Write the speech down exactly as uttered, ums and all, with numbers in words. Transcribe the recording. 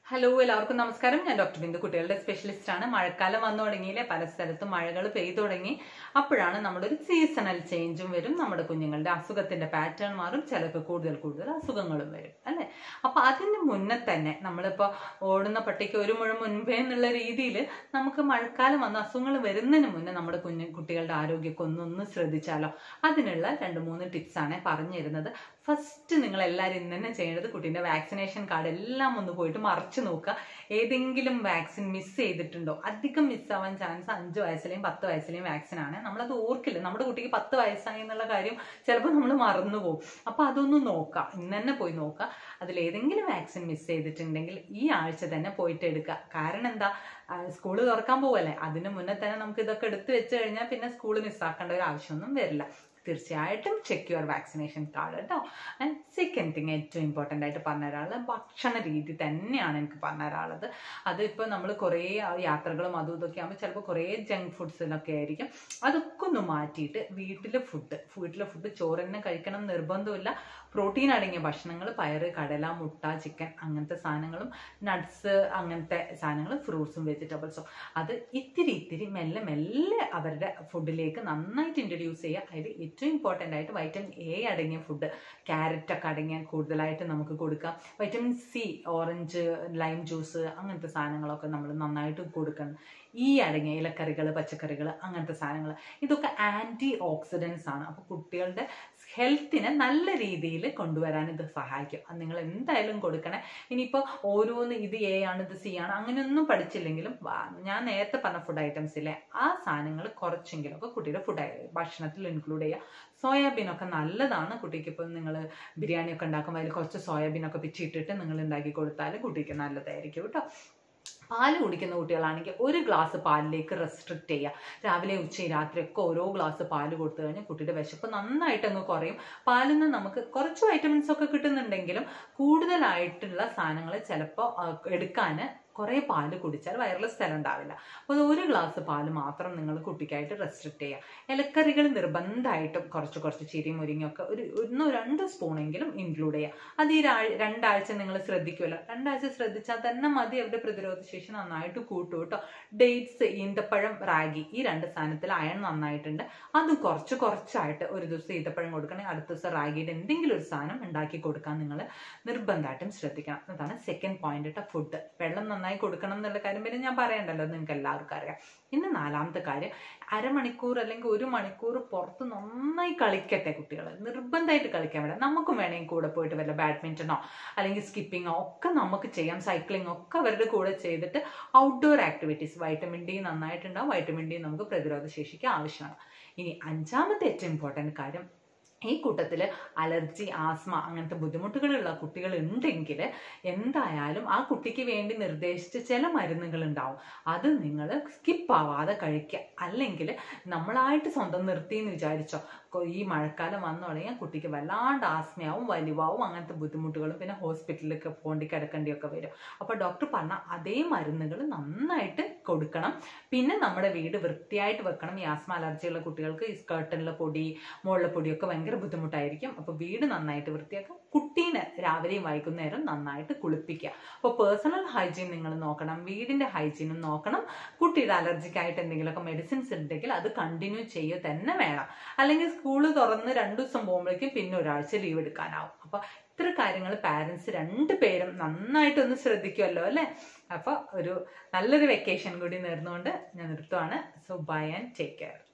Hello എല്ലാവർക്കും നമസ്കാരം. ഞാൻ ഡോക്ടർ ബിന്ദു, കുട്ടികളുടെ സ്പെഷ്യലിസ്റ്റ് ആണ്. മഴക്കാലം വന്നു തുടങ്ങിയില്ലേ, പല സ്ഥലത്തും മഴകൾ പെയ്തു തുടങ്ങി. അപ്പോഴാണ് നമ്മുടെ ഒരു സീസണൽ ചേഞ്ചും വരും, നമ്മുടെ കുഞ്ഞുങ്ങളുടെ അസുഖത്തിന്റെ പാറ്റേൺ മാറും, ചിലർക്ക് കൂടുതൽ കൂടുതൽ അസുഖങ്ങളും വരും അല്ലെ. അപ്പൊ അതിന് മുന്നേ തന്നെ നമ്മളിപ്പോ ഓടുന്ന പട്ടിക്ക് ഒരു മുഴം മുൻപേ എന്നുള്ള രീതിയിൽ നമുക്ക് മഴക്കാലം വന്ന അസുഖങ്ങൾ വരുന്നതിന് മുന്നേ നമ്മുടെ കുഞ്ഞു കുട്ടികളുടെ ആരോഗ്യമൊക്കെ ഒന്നൊന്ന് ശ്രദ്ധിച്ചാലോ. അതിനുള്ള രണ്ട് മൂന്ന് ടിപ്സ് ആണ് പറഞ്ഞു തരുന്നത്. ഫസ്റ്റ് നിങ്ങൾ എല്ലാവരും ഇന്ന് തന്നെ ചെയ്യേണ്ടത് കുട്ടീൻ്റെ വാക്സിനേഷൻ കാർഡ് എല്ലാം ഒന്ന് പോയിട്ട് മറച്ചു നോക്കുക. ഏതെങ്കിലും വാക്സിൻ മിസ് ചെയ്തിട്ടുണ്ടോ? അധികം മിസ്സാവാൻ ചാൻസ് അഞ്ച് വയസ്സിലെയും പത്ത് വയസ്സിലെയും വാക്സിൻ ആണ്. നമ്മളത് ഓർക്കില്ല. നമ്മുടെ കുട്ടിക്ക് പത്ത് വയസ്സായി എന്നുള്ള കാര്യം ചിലപ്പോൾ നമ്മൾ മറന്നു പോകും. അപ്പോൾ അതൊന്ന് നോക്കുക, ഇന്ന് തന്നെ പോയി നോക്കുക. അതിലേതെങ്കിലും വാക്സിൻ മിസ് ചെയ്തിട്ടുണ്ടെങ്കിൽ ഈ ആഴ്ച തന്നെ പോയിട്ട് എടുക്കുക. കാരണം എന്താ, സ്കൂള് തുറക്കാൻ പോവല്ലേ, അതിന് മുന്നേ തന്നെ നമുക്ക് ഇതൊക്കെ എടുത്തു വെച്ച് കഴിഞ്ഞാൽ പിന്നെ സ്കൂള് മിസ്സാക്കേണ്ട ഒരു ആവശ്യമൊന്നും വരില്ല. തീർച്ചയായിട്ടും ചെക്ക് യുവർ വാക്സിനേഷൻ കാർഡ് കേട്ടോ. ആൻഡ് സെക്കൻഡ് തിങ്, ഏറ്റവും ഇമ്പോർട്ടൻ്റ് ആയിട്ട് പറഞ്ഞു തരാനുള്ളത് ഭക്ഷണ രീതി തന്നെയാണ് എനിക്ക് പറഞ്ഞു തരാനുള്ളത്. അതിപ്പോൾ നമ്മൾ കുറേ യാത്രകളും അതും ഇതൊക്കെ ആകുമ്പോൾ ചിലപ്പോൾ കുറേ ജങ്ക് ഫുഡ്സിലൊക്കെ ആയിരിക്കും. അതൊക്കെ ഒന്ന് മാറ്റിയിട്ട് വീട്ടിലെ ഫുഡ് വീട്ടിലെ ഫുഡ് ചോറ് തന്നെ കഴിക്കണം നിർബന്ധമില്ല. പ്രോട്ടീൻ അടങ്ങിയ ഭക്ഷണങ്ങൾ, പയറ്, കടല, മുട്ട, ചിക്കൻ അങ്ങനത്തെ സാധനങ്ങളും, നട്ട്സ് അങ്ങനത്തെ സാധനങ്ങൾ, ഫ്രൂട്ട്സും വെജിറ്റബിൾസും അത് ഇത്തിരി ഇത്തിരി മെല്ലെ മെല്ലെ അവരുടെ ഫുഡിലേക്ക് നന്നായിട്ട് ഇൻട്രൊഡ്യൂസ് ചെയ്യുക. അതിൽ ഏറ്റവും ഇമ്പോർട്ടൻ്റ് ആയിട്ട് വൈറ്റമിൻ എ അടങ്ങിയ ഫുഡ്, ക്യാരറ്റ് ഒക്കെ അടങ്ങിയ കൂടുതലായിട്ട് നമുക്ക് കൊടുക്കാം. Vitamin C, orange, lime juice അങ്ങനത്തെ സാധനങ്ങളൊക്കെ നമ്മൾ നന്നായിട്ട് കൊടുക്കണം. ഈ അടങ്ങിയ ഇലക്കറികൾ, പച്ചക്കറികൾ അങ്ങനത്തെ സാധനങ്ങൾ, ഇതൊക്കെ ആൻറ്റി ഓക്സിഡൻസ് ആണ്. അപ്പോൾ കുട്ടികളുടെ ഹെൽത്തിനെ നല്ല രീതിയിൽ കൊണ്ടുവരാൻ ഇത് സഹായിക്കും. അത് നിങ്ങൾ എന്തായാലും കൊടുക്കണേ. ഇനിയിപ്പോൾ ഓരോന്ന് ഇത് എ ആണ് ഇത് സി ആണ് അങ്ങനെയൊന്നും പഠിച്ചില്ലെങ്കിലും ഞാൻ നേരത്തെ പറഞ്ഞ ഫുഡ് ഐറ്റംസ് ഇല്ലേ, ആ സാധനങ്ങൾ കുറച്ചെങ്കിലും ഒക്കെ കുട്ടിയുടെ ഫുഡ് ഭക്ഷണത്തിൽ ഇൻക്ലൂഡ് ചെയ്യുക. സോയാബീനൊക്കെ നല്ലതാണ് കുട്ടിക്ക്. ഇപ്പം നിങ്ങൾ ബിരിയാണി ഒക്കെ ഉണ്ടാക്കുമ്പോൾ അതിൽ കുറച്ച് സോയാബീനൊക്കെ പിച്ചിട്ടിട്ട് നിങ്ങൾ ഉണ്ടാക്കി കൊടുത്താൽ കുട്ടിക്ക് നല്ലതായിരിക്കും കേട്ടോ. പാല് കുടിക്കുന്ന കുട്ടികളാണെങ്കിൽ ഒരു ഗ്ലാസ് പാലിലേക്ക് റെസ്ട്രിക്റ്റ് ചെയ്യുക. രാവിലെ ഉച്ച രാത്രി ഒക്കെ ഓരോ ഗ്ലാസ് പാല് കൊടുത്തു കഴിഞ്ഞാൽ കുട്ടിയുടെ വിശപ്പ് നന്നായിട്ട് അങ്ങ് കുറയും. പാലിൽ നിന്ന് നമുക്ക് കുറച്ച് വൈറ്റമിൻസ് ഒക്കെ കിട്ടുന്നുണ്ടെങ്കിലും കൂടുതലായിട്ടുള്ള സാധനങ്ങൾ ചിലപ്പോൾ എടുക്കാൻ കുറേ പാല് കുടിച്ചാൽ വയറിൽ സ്ഥലം ഉണ്ടാവില്ല. അപ്പോൾ ഒരു ഗ്ലാസ് പാല് മാത്രം നിങ്ങൾ കുട്ടിക്കായിട്ട് റെസ്ട്രിക്റ്റ് ചെയ്യുക. ഇലക്കറികൾ നിർബന്ധമായിട്ടും കുറച്ച് കുറച്ച് ചിരി മുരിങ്ങയൊക്കെ ഒരു ഒന്നോ രണ്ടോ സ്പൂണെങ്കിലും ഇൻക്ലൂഡ് ചെയ്യുക. അത് ഈ രണ്ടാഴ്ച നിങ്ങൾ ശ്രദ്ധിക്കുമല്ലോ. രണ്ടാഴ്ച ശ്രദ്ധിച്ചാൽ തന്നെ മതി, അവരുടെ പ്രതിരോധ ശേഷി നന്നായിട്ട് കൂട്ടും കേട്ടോ. ഡേറ്റ്സ്, ഈന്തപ്പഴം, റാഗി ഈ രണ്ട് സാധനത്തിൽ അയൺ നന്നായിട്ടുണ്ട്. അതും കുറച്ച് കുറച്ചായിട്ട് ഒരു ദിവസം ഈന്തപ്പഴം കൊടുക്കണേ, അടുത്ത ദിവസം റാഗിയുടെ എന്തെങ്കിലും ഒരു സാധനം ഉണ്ടാക്കി കൊടുക്കാൻ നിങ്ങൾ നിർബന്ധമായിട്ടും ശ്രദ്ധിക്കണം. അതാണ് സെക്കൻഡ് പോയിന്റ് കേട്ടോ. ഫുഡ്, വെള്ളം നന്നായി കൊടുക്കണം എന്നുള്ള കാര്യം പിന്നെ ഞാൻ പറയണ്ടല്ലോ, നിങ്ങൾക്ക് എല്ലാവർക്കും അറിയാം. ഇന്ന് നാലാമത്തെ കാര്യം, അരമണിക്കൂർ അല്ലെങ്കിൽ ഒരു മണിക്കൂർ പുറത്ത് നന്നായി കളിക്കട്ടെ കുട്ടികൾ. നിർബന്ധമായിട്ട് കളിക്കാൻ വിടാം. നമുക്കും വേണമെങ്കിൽ കൂടെ പോയിട്ട് വല്ല ബാഡ്മിൻ്റനോ അല്ലെങ്കിൽ സ്കിപ്പിങ്ങോ ഒക്കെ നമുക്ക് ചെയ്യാം. സൈക്ലിംഗ് ഒക്കെ അവരുടെ കൂടെ ചെയ്തിട്ട് ഔട്ട്ഡോർ ആക്ടിവിറ്റീസ്, വൈറ്റമിൻ ഡി നന്നായിട്ടുണ്ടാവും. വൈറ്റമിൻ ഡി നമുക്ക് പ്രതിരോധ ശേഷിക്ക് ആവശ്യമാണ്. ഇനി അഞ്ചാമത്തെ ഏറ്റവും ഇമ്പോർട്ടൻറ്റ് കാര്യം, ഈ കൂട്ടത്തിൽ അലർജി, ആസ്മ അങ്ങനത്തെ ബുദ്ധിമുട്ടുകളുള്ള കുട്ടികൾ ഉണ്ടെങ്കിൽ എന്തായാലും ആ കുട്ടിക്ക് വേണ്ടി നിർദ്ദേശിച്ച ചില മരുന്നുകൾ ഉണ്ടാവും. അത് നിങ്ങൾ സ്കിപ്പ് ആവാതെ കഴിക്കുക. അല്ലെങ്കിൽ നമ്മളായിട്ട് സ്വന്തം നിർത്തി എന്ന് വിചാരിച്ചോ, ഈ മഴക്കാലം വന്നു തുടങ്ങിയാൽ കുട്ടിക്ക് വല്ലാണ്ട് ആസ്മയാവും, വലിവാവും, അങ്ങനത്തെ ബുദ്ധിമുട്ടുകളും പിന്നെ ഹോസ്പിറ്റലിലൊക്കെ പോണ്ടി കിടക്കേണ്ടിയൊക്കെ വരും. അപ്പോൾ ഡോക്ടർ പറഞ്ഞ അതേ മരുന്നുകൾ നന്നായിട്ട് കൊടുക്കണം. പിന്നെ നമ്മുടെ വീട് വൃത്തിയായിട്ട് വെക്കണം. ഈ ആസ്മ അലർജിയുള്ള കുട്ടികൾക്ക് ഈ സ്കേർട്ടനിലെ പൊടി, മുകളിലെ പൊടിയൊക്കെ ഭയങ്കര ബുദ്ധിമുട്ടായിരിക്കും. അപ്പോൾ വീട് നന്നായിട്ട് വൃത്തിയാക്കുക. കുട്ടീനെ രാവിലെയും വൈകുന്നേരം നന്നായിട്ട് കുളിപ്പിക്കുക. അപ്പോൾ പേഴ്സണൽ ഹൈജീൻ നിങ്ങൾ നോക്കണം, വീടിൻ്റെ ഹൈജീനും നോക്കണം. കുട്ടിയുടെ അലർജിക്കായിട്ട് എന്തെങ്കിലുമൊക്കെ മെഡിസിൻസ് ഉണ്ടെങ്കിൽ അത് കണ്ടിന്യൂ ചെയ്യുക തന്നെ വേണം. അല്ലെങ്കിൽ സ്കൂള് തുറന്ന് രണ്ടു ദിവസം പോകുമ്പോഴേക്കും പിന്നെ ഒരാഴ്ച ലീവ് എടുക്കാനാവും. അപ്പോൾ ഇത്ര കാര്യങ്ങൾ പാരൻസ് രണ്ട് പേരും നന്നായിട്ടൊന്ന് ശ്രദ്ധിക്കുമല്ലോ അല്ലേ. അപ്പോൾ ഒരു നല്ലൊരു വെക്കേഷൻ കൂടി നേർന്നുകൊണ്ട് ഞാൻ നിർത്തുവാണ്. So bye and take care.